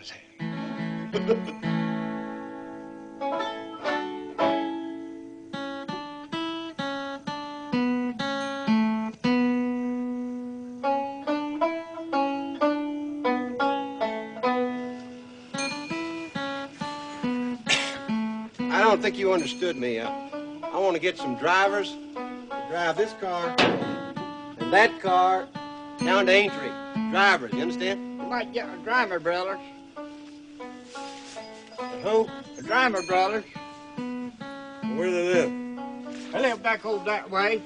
his hand. I don't think you understood me. I want to get some drivers to drive this car and that car down to Aintree. Drivers, you understand? You might get a driver, brother. Who? A driver, brother. Where do they live? I live back over that way.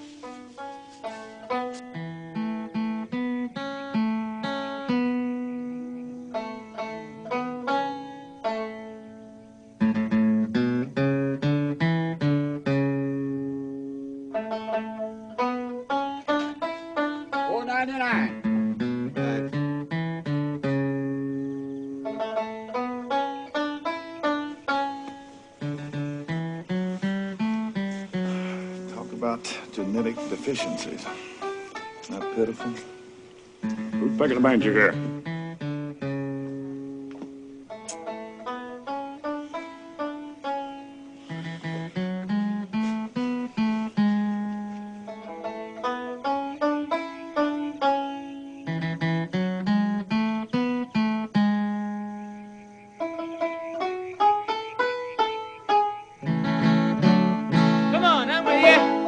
Genetic deficiencies. Isn't that pitiful? Who's picking the banjo here? Come on, I'm with you.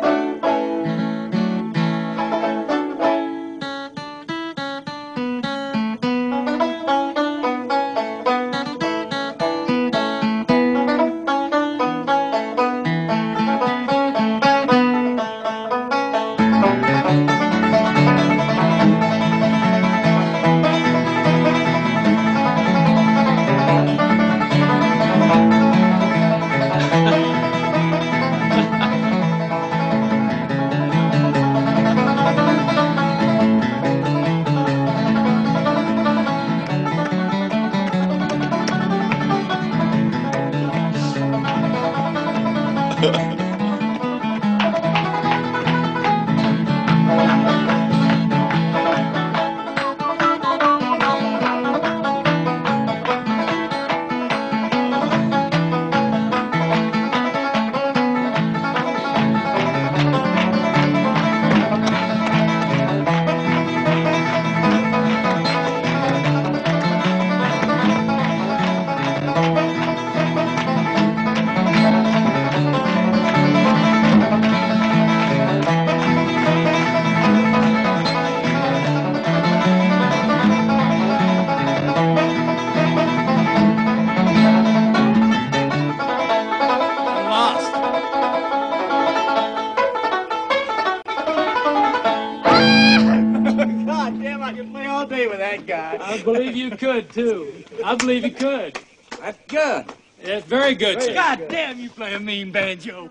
God damn, I could play all day with that guy. I believe you could, too. I believe you could. That's good. It's very good, sir. God damn, you play a mean banjo.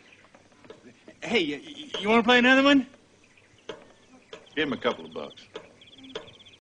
Hey, you want to play another one? Give him a couple of bucks.